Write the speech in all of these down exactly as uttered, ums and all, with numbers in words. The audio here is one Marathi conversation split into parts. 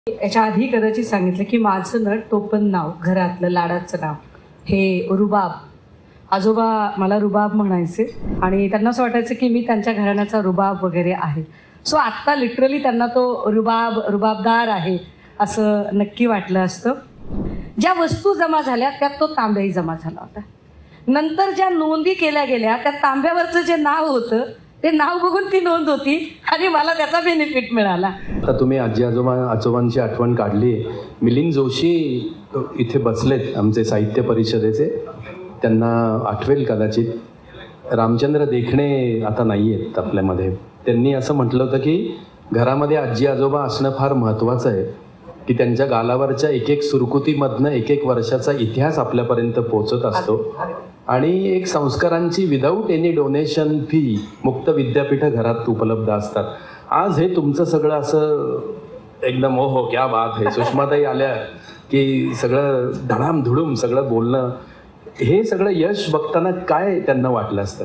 याच्या आधी कदाचित सांगितलं की माझं नट टोपण नाव, घरातलं लाडाचं नाव हे रुबाब. आजोबा मला रुबाब म्हणायचे आणि त्यांना असं वाटायचं की मी त्यांच्या घराण्याचा रुबाब वगैरे आहे. सो आत्ता लिटरली त्यांना तो रुबाब रुबाबदार आहे असं नक्की वाटलं असतं. ज्या वस्तू जमा झाल्या त्यात तो तांब्याही जमा झाला होता. नंतर ज्या नोंदी केल्या गेल्या त्या तांब्यावरचं जे नाव होतं ते नाव बघून ती नोंद होती आणि मला त्याचा बेनिफिट मिळाला. आता तुम्ही आजी आजोबा आजोबांची आठवण काढली. मिलिंद जोशी इथे बसलेत आमचे साहित्य परिषदेचे, त्यांना आठवेल कदाचित. रामचंद्र देखणे आता नाही आहेत आपल्यामध्ये. त्यांनी असं म्हटलं होतं की घरामध्ये आजी आजोबा असणं फार महत्त्वाचं आहे, की त्यांच्या गालावरच्या एक एक सुरकुतीमधनं एक एक वर्षाचा इतिहास आपल्यापर्यंत पोहोचत असतो आणि एक संस्कारांची विदाऊट एनी डोनेशन फी मुक्त विद्यापीठं घरात उपलब्ध असतात. आज हे तुमचं सगळं असं एकदम ओ हो क्या बात आहे, सुषमाताई आल्या की सगळं धडाम धुडूम सगळं बोलणं, हे सगळं यश बघताना काय त्यांना वाटलं असतं?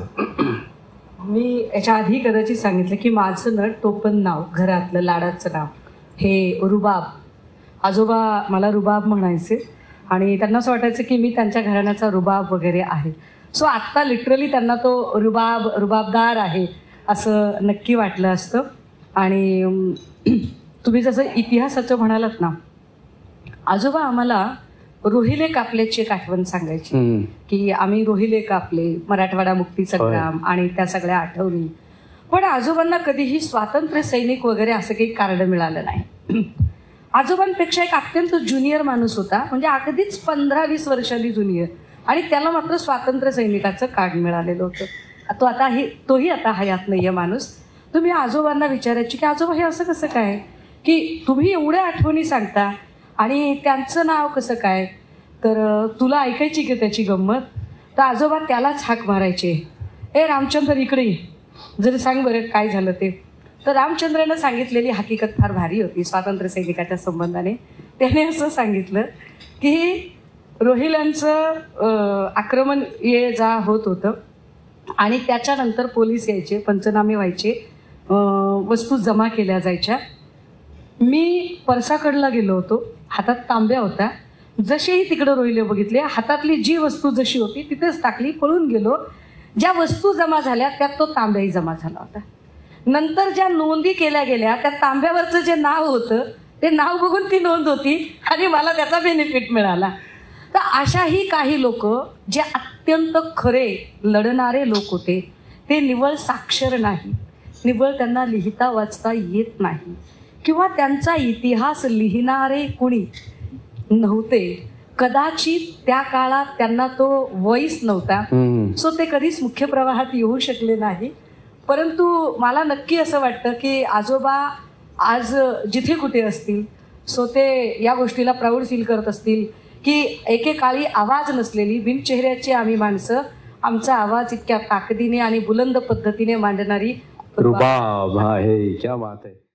मी याच्या आधी कदाचित सांगितलं की माझं नट टोपण नाव, घरातलं लाडाचं नाव हे रुबाब. आजोबा मला रुबाब म्हणायचे आणि त्यांना असं वाटायचं की मी त्यांच्या घराण्याचा रुबाब वगैरे आहे. सो आत्ता लिटरली त्यांना तो रुबाब रुबाबदार आहे असं नक्की वाटलं असतं. आणि तुम्ही जसं इतिहासाचं म्हणालात ना, आजोबा आम्हाला रोहिले कापल्याची एक आठवण सांगायची की आम्ही रोहिले कापले, मराठवाडा मुक्ती संग्राम आणि त्या सगळ्या आठवणी. पण आजोबांना कधीही स्वातंत्र्य सैनिक वगैरे असं काही कार्ड मिळालं नाही. आजोबांपेक्षा एक अत्यंत ज्युनियर माणूस होता, म्हणजे अगदीच पंधरा वीस वर्षांनी ज्युनियर, आणि त्याला मात्र स्वातंत्र्य सैनिकाचं कार्ड मिळालेलं होतं. तो आता हे तोही आता हयात नाहीये माणूस. तुम्ही आजोबांना विचारायची की आजोबा हे असं कसं काय की तुम्ही एवढ्या आठवणी सांगता आणि त्यांचं नाव कसं काय, तर तुला ऐकायची की त्याची गंमत. तर आजोबा त्यालाच हाक मारायचे, ए रामचंद्र इकडे जरी सांग बरं काय झालं ते. तर रामचंद्रानं सांगितलेली हकीकत फार भारी होती स्वातंत्र्य सैनिकाच्या संबंधाने. त्याने असं सांगितलं की रोहिल्यांचं आक्रमण ये जा होत होतं आणि त्याच्यानंतर पोलीस यायचे, पंचनामे व्हायचे, वस्तू जमा केल्या जायच्या. मी परसाकडला गेलो होतो, हातात तांब्या होता. जसेही तिकडं रोहिले बघितले, हातातली जी वस्तू जशी होती तिथेच टाकली, पळून गेलो. ज्या वस्तू जमा झाल्या त्यात तो तांब्याही जमा झाला होता. नंतर ज्या नोंदी केल्या गेल्या त्या तांब्यावरचं जे नाव होतं ते नाव बघून ती नोंद होती आणि मला त्याचा बेनिफिट मिळाला. तर अशाही काही लोक जे अत्यंत खरे लढणारे लोक होते, ते निव्वळ साक्षर नाही, निव्वळ त्यांना लिहिता वाचता येत नाही किंवा त्यांचा इतिहास लिहिणारे कुणी नव्हते. कदाचित त्या काळात त्यांना तो वॉइस नव्हता, सो ते कधीच मुख्य प्रवाहात येऊ शकले नाही. परंतु मला नक्की असं वाटतं की आजोबा आज जिथे कुठे असतील, सो ते या गोष्टीला प्राऊड फील करत असतील की एकेकाळी आवाज नसलेली बिनचेहऱ्याची आम्ही माणसं आमचा आवाज इतक्या ताकदीने आणि बुलंद पद्धतीने मांडणारी रुबाब आहे. क्या बात आहे.